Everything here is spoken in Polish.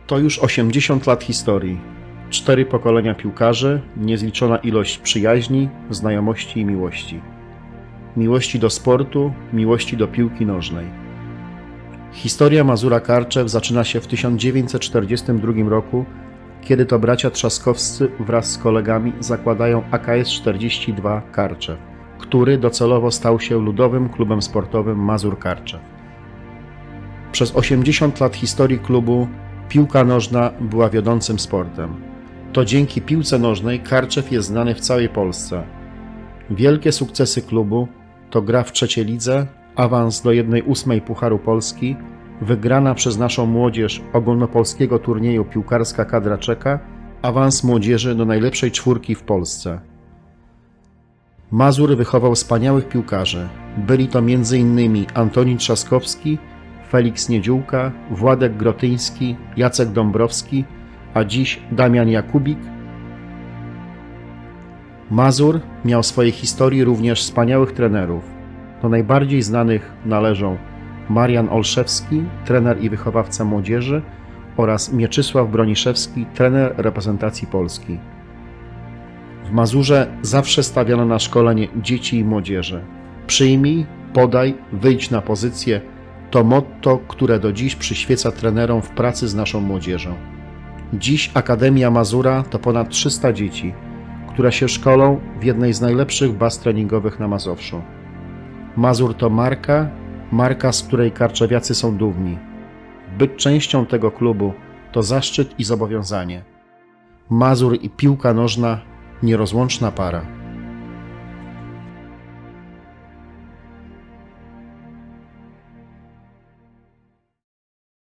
To już 80 lat historii. 4 pokolenia piłkarzy, niezliczona ilość przyjaźni, znajomości i miłości. Miłości do sportu, miłości do piłki nożnej. Historia Mazura Karczew zaczyna się w 1942 roku, kiedy to bracia Trzaskowscy wraz z kolegami zakładają AKS 42 Karczew, który docelowo stał się ludowym klubem sportowym Mazur Karczew. Przez 80 lat historii klubu piłka nożna była wiodącym sportem. To dzięki piłce nożnej Karczew jest znany w całej Polsce. Wielkie sukcesy klubu to gra w trzeciej lidze, awans do 1/8 Pucharu Polski, wygrana przez naszą młodzież ogólnopolskiego turnieju Piłkarska Kadra Czeka, awans młodzieży do najlepszej czwórki w Polsce. Mazur wychował wspaniałych piłkarzy. Byli to m.in. Antoni Trzaskowski, Feliks Niedziółka, Władek Grotyński, Jacek Dąbrowski, a dziś Damian Jakubik. Mazur miał w swojej historii również wspaniałych trenerów. Do najbardziej znanych należą Marian Olszewski, trener i wychowawca młodzieży, oraz Mieczysław Broniszewski, trener reprezentacji Polski. W Mazurze zawsze stawiano na szkolenie dzieci i młodzieży. Przyjmij, podaj, wyjdź na pozycję to motto, które do dziś przyświeca trenerom w pracy z naszą młodzieżą. Dziś Akademia Mazura to ponad 300 dzieci, które się szkolą w jednej z najlepszych baz treningowych na Mazowszu. Mazur to marka, z której karczewiacy są dumni. Być częścią tego klubu to zaszczyt i zobowiązanie. Mazur i piłka nożna – nierozłączna para.